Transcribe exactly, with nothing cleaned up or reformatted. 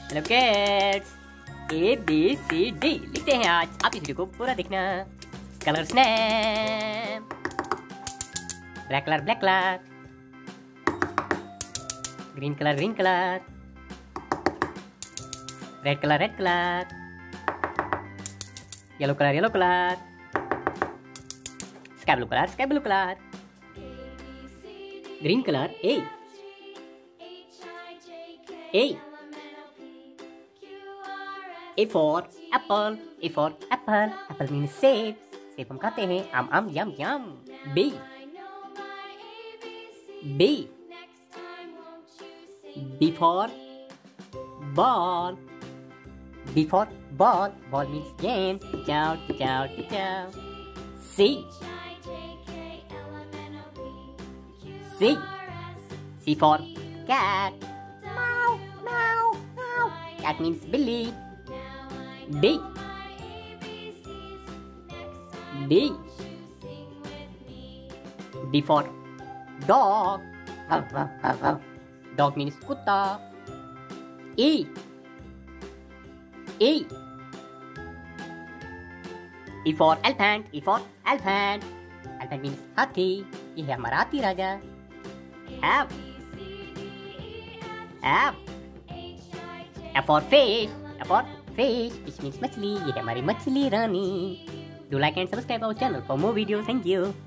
Hello kids, A B C D लिखते हैं आज। आप इस वीडियो को पूरा देखना। Colour snap, black colour black colour, green colour green colour, red colour red colour, yellow colour yellow colour, sky blue colour sky blue colour, green colour A A A for apple, A for apple, apple means सेब, सेब हम खाते हैं, आम आम यम यम। B B B for ball, B for ball, ball means game, ciao ciao ciao। C C C for cat, cat means Billy। D D D for dog, dog means kutta। E E E for elephant, E for elephant, elephant means हाथी, ये है हमारा हाथी राजा। F F F for fish, F for fish, which means मछली, ये है हमारी मछली रानी। Do like and subscribe our channel for more videos. Thank you.